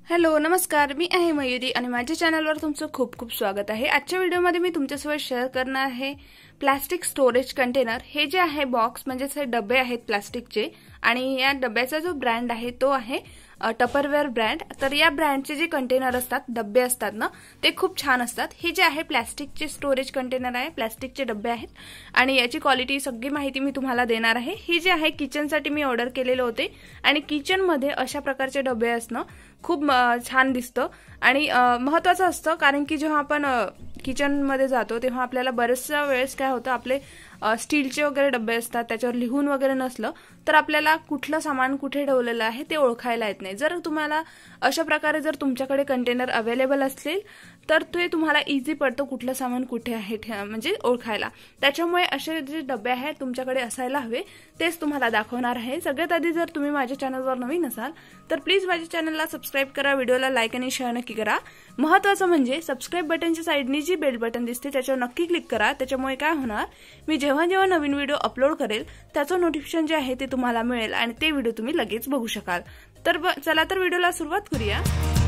Hello नमस्कार, मी आहे मयुरी आणि माझ्या चॅनलवर तुमचं खूप खूप स्वागत आहे। आजच्या व्हिडिओमध्ये मी तुमच्यासोबत शेअर करणार आहे प्लास्टिक स्टोरेज कंटेनर। हे जे आहे बॉक्स म्हणजे हे डबे आहेत प्लास्टिकचे आणि या डब्याचा जो ब्रँड आहे तो आहे टपरवेअर ब्रँड। तर या ब्रँडचे जे कंटेनर असतात, डब्बे असतात ना, ते खूप छान असतात। हे जे आहे प्लास्टिकचे स्टोरेज कंटेनर आहे, प्लास्टिकचे डब्बे आहेत आणि याची क्वालिटी सगळी माहिती मी तुम्हाला देणार आहे। ही जे आहे किचनसाठी मी ऑर्डर केलेले होते आणि किचन मध्ये अशा प्रकारचे डबे असणं खूप छान दिसतं आणि महत्त्वाचं असतं, कारण की जेव्हा आपण किचन मध्ये जातो तेव्हा आपल्याला बरेचशा वेळेस काय होतं, आपले स्टीलचे वगैरे डब्बे असतात, त्याच्यावर लिहून वगैरे नसलं तर आपल्याला कुठलं सामान कुठे ठेवलेलं आहे ते ओळखायला येत नाही। जर तुम्हाला अशा प्रकारे जर तुमच्याकडे कंटेनर अवेलेबल असतील तर ते तुम्हाला इझी पडतं कुठलं सामान कुठे आहे म्हणजे ओळखायला। त्याच्यामुळे असे जे डबे आहेत तुमच्याकडे असायला हवे, तेच तुम्हाला दाखवणार आहे। सगळ्यात आधी जर तुम्ही माझ्या चॅनलवर नवीन असाल तर प्लीज माझ्या चॅनलला सबस्क्राइब करा, व्हिडिओला लाईक आणि शेअर नक्की करा। महत्त्वाचं म्हणजे सबस्क्राइब बटनच्या साइडनी जी बेल बटन दिसते त्याच्यावर नक्की क्लिक करा। त्याच्यामुळे काय होणार, मी जेव्हा जेव्हा नवीन व्हिडिओ अपलोड करेल त्याचं नोटिफिकेशन जे आहे ते तुम्हाला मिळेल आणि ते व्हिडिओ तुम्ही लगेच बघू शकाल। तर चला तर व्हिडिओला सुरुवात करूया।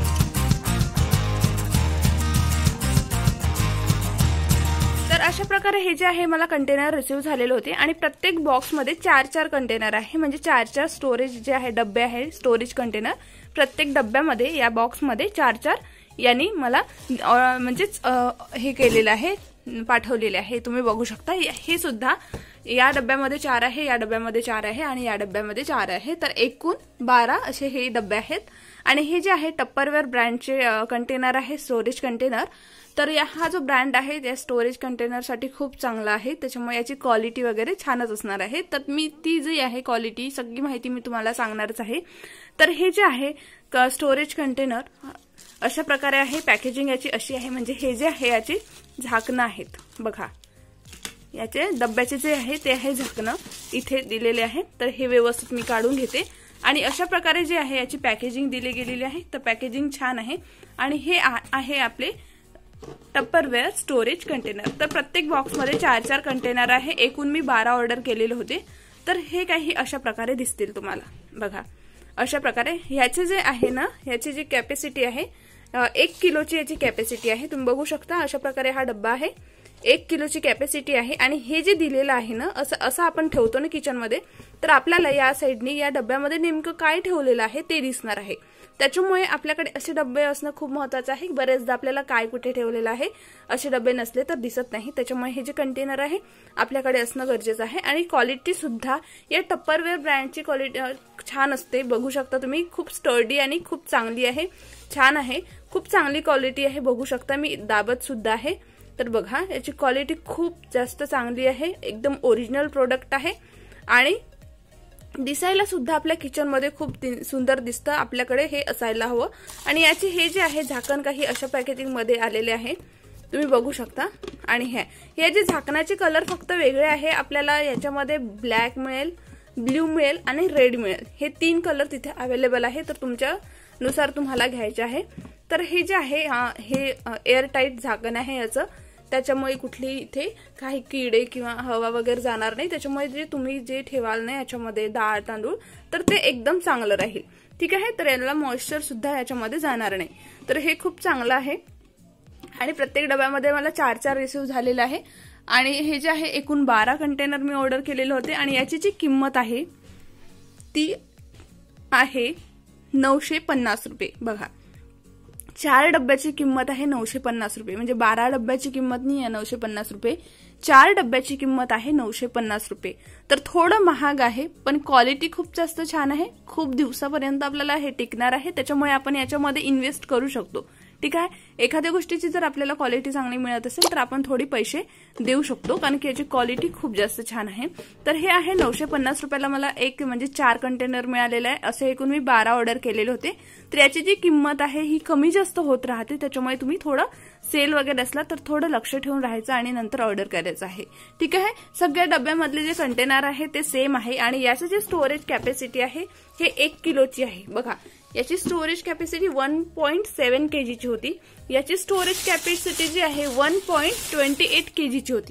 तर अशा प्रकारे हे जे आहे मला कंटेनर रिसीव झालेले होते आणि प्रत्येक बॉक्स मध्ये 4-4 कंटेनर आहे, म्हणजे 4-4 स्टोरेज जे आहे डब्बे आहे स्टोरेज कंटेनर। प्रत्येक डब्यामध्ये या बॉक्स मध्ये 4-4 यांनी मला म्हणजे हे केलेलं आहे, पाठवलेले आहे। तुम्ही बघू शकता हे सुद्धा या डब्यामध्ये 4 आहे, या डब्यामध्ये 4 आहे आणि या डब्यामध्ये 4 आहे। तर एकूण 12 असे हे डबे आहेत आणि हे जे आहे टपरवेअर ब्रँडचे कंटेनर आहे स्टोरेज कंटेनर। तर हा जो ब्रँड आहे त्या स्टोरेज कंटेनर साठी खूप चांगला आहे, त्याच्यामुळे याची क्वालिटी वगैरे छानच असणार आहे। तर मी ती जी आहे क्वालिटी सगळी माहिती मी तुम्हाला सांगणारच आहे। तर हे जे आहे स्टोरेज कंटेनर अशा प्रकारे आहे, पॅकेजिंग याची अशी आहे, म्हणजे हे जे आहे याची झाकणं आहेत बघा, याचे डब्याचे जे आहे ते आहे झाकणं इथे दिलेले आहे। तर हे व्यवस्थित मी काढून घेते आणि अशा प्रकारे जे आहे याची पॅकेजिंग दिली गेलेली आहे। तर पॅकेजिंग छान आहे आणि हे आहे आपले टपरवेअर स्टोरेज कंटेनर। तर प्रत्येक बॉक्स मध्ये 4-4 कंटेनर आहे, एकूण मी 12 ऑर्डर केलेले होते। तर हे काही अशा प्रकारे दिसतील तुम्हाला बघा। अशा प्रकारे याचे जे आहे ना, याची जी कॅपॅसिटी आहे 1 किलोची याची कॅपॅसिटी आहे। तुम्ही बघू शकता अशा प्रकारे हा डब्बा आहे, 1 किलोची कॅपॅसिटी आहे आणि हे जे दिलेलं आहे ना, असं आपण ठेवतो ना किचन मध्ये, तर आपल्याला या साइडनी या डब्यामध्ये नेमकं काय ठेवलेलं आहे ते दिसणार आहे। त्याच्यामुळे आपल्याकडे असे डब्बे असणं खूप महत्त्वाचं आहे। बरेचदा आपल्याला काय कुठे ठेवलेलं आहे असे डब्बे नसले तर दिसत नाही, त्याच्यामुळे हे जे कंटेनर आहे आपल्याकडे असणं गरजेचं आहे। आणि क्वालिटी सुद्धा या टपरवेअर ब्रँडची क्वालिटी छान असते, बघू शकता तुम्ही, खूप स्टर्डी आणि खूप चांगली आहे, छान आहे, खूप चांगली क्वालिटी आहे। बघू शकता मी दाबत सुद्धा आहे, तर बघा याची क्वालिटी खूप जास्त चांगली आहे, एकदम ओरिजिनल प्रोडक्ट आहे आणि दिसायला सुद्धा आपल्या किचन मध्ये खूप सुंदर दिसतं। आपल्याकडे हे असायला हवं आणि याचे हे जे आहे झाकण काही अशा पॅकेजिंग मध्ये आलेले आहे, तुम्ही बघू शकता। आणि हे जे झाकणाचे कलर फक्त वेगळे आहे, आपल्याला याच्यामध्ये ब्लॅक मिळेल, ब्ल्यू मिळेल आणि रेड मिळेल, हे 3 कलर तिथे अवेलेबल आहे। तर तुमच्या नुसार तुम्हाला घ्यायचे आहे। तर हे जे आहे हे एअर टाईट झाकण आहे याचं, त्याच्यामुळे कुठली इथे काही किडे किंवा हवा वगैरे जाणार नाही। त्याच्यामुळे जे तुम्ही जे ठेवाल ना याच्यामध्ये डाळ तांदूळ तर ते एकदम चांगलं राहील, ठीक आहे। तर याला मॉइश्चर सुद्धा याच्यामध्ये जाणार नाही, तर हे खूप चांगलं आहे। आणि प्रत्येक डब्यामध्ये मला 4-4 रिसीव झालेला आहे आणि हे जे आहे एकूण 12 कंटेनर मी ऑर्डर केलेले होते आणि याची जी किंमत आहे ती आहे 950 रुपये बघा। 4 डब्याची किंमत आहे 950 रुपये, म्हणजे 12 डब्याची किंमत नाही आहे 950 रुपये, 4 डब्याची किंमत आहे 950 रुपये। तर थोडं महाग आहे पण क्वालिटी खूप जास्त छान आहे, खूप दिवसापर्यंत आपल्याला हे टिकणार आहे। त्याच्यामुळे आपण याच्यामध्ये इन्व्हेस्ट करू शकतो, ठीक आहे। एखाद्या गोष्टीची जर आपल्याला क्वालिटी चांगली मिळत असेल तर आपण थोडी पैसे देऊ शकतो, कारण की याची क्वालिटी खूप जास्त छान आहे। तर हे आहे 950 रुपयाला मला एक म्हणजे 4 कंटेनर मिळालेले आहे। असे एकूण मी 12 ऑर्डर केलेले होते। तर याची जी किंमत आहे ही कमी जास्त होत राहते, त्याच्यामुळे तुम्ही थोडं सेल वगैरे असला तर थोडं लक्ष ठेवून राहायचं आणि नंतर ऑर्डर करायचं आहे, ठीक आहे। सगळ्या डब्यामधले जे कंटेनर आहे ते सेम आहे आणि याची जी स्टोरेज कॅपॅसिटी आहे हे 1 किलोची आहे बघा। याची स्टोरेज कॅपॅसिटी 1.7 kgची होती, याची स्टोरेज कॅपॅसिटी जी आहे 1.28 kgची होती,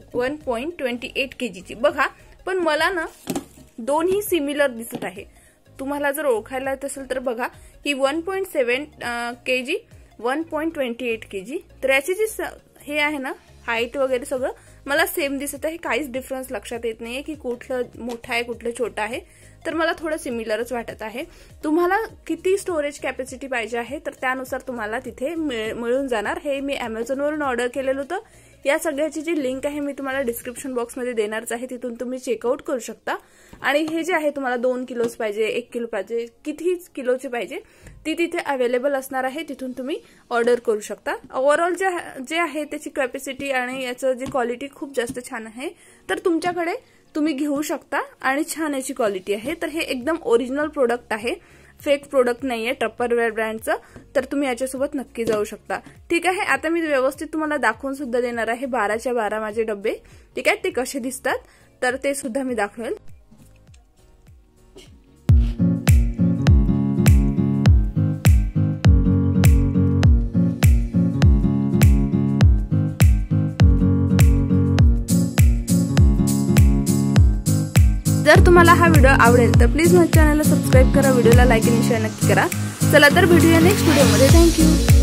1.28 kgची बघा। पण मला ना दोन्ही सिमिलर दिसत आहे, तुम्हाला जर ओळखायला येत असेल तर बघा ही 1.7 kg 1.28 kg। तर याची जी हे आहे ना हाईट वगैरे सगळं मला सेम दिसत आहे, काहीच डिफरन्स लक्षात येत नाहीये की कुठलं मोठं आहे कुठलं छोटं आहे, तर मला थोडं सिमिलरच वाटत आहे। तुम्हाला किती स्टोरेज कॅपॅसिटी पाहिजे आहे तर त्यानुसार तुम्हाला तिथे मिळून जाणार। हे मी Amazon वरून ऑर्डर केलेलं होतं। या सगळ्याची जी लिंक आहे मी तुम्हाला डिस्क्रिप्शन बॉक्स मध्ये देणारच आहे, तिथून तुम्ही चेकआउट करू शकता। आणि हे जे आहे तुम्हाला 2 किलोच पाहिजे 1 किलो पाहिजे किती किलोचे पाहिजे ती तिथे अवेलेबल असणार आहे, तिथून तुम्ही ऑर्डर करू शकता। ओव्हरऑल जे आहे त्याची कॅपॅसिटी आणि याचं जी क्वालिटी खूप जास्त छान आहे, तर तुमच्याकडे तुम्ही घेऊ शकता आणि छान याची क्वालिटी आहे। तर हे एकदम ओरिजिनल प्रोडक्ट आहे, फेक प्रोडक्ट नाहीये टप्परवेअर ब्रँडचं, तर तुम्ही याच्यासोबत नक्की जाऊ शकता। ठीक आहे, आता मी व्यवस्थित तुम्हाला दाखवून सुद्धा देणार आहे 12च्या 12 माझे डब्बे, ठीक आहे, ते कसे दिसतात तर ते सुद्धा मी दाखवेल। जर तुम्हाला हा व्हिडिओ आवडेल तर प्लीज माझ्या चॅनलला सबस्क्राइब करा, व्हिडिओला लाईक आणि शेअर नक्की करा। चला तर भेटूया नेक्स्ट व्हिडिओमध्ये। थँक्यू।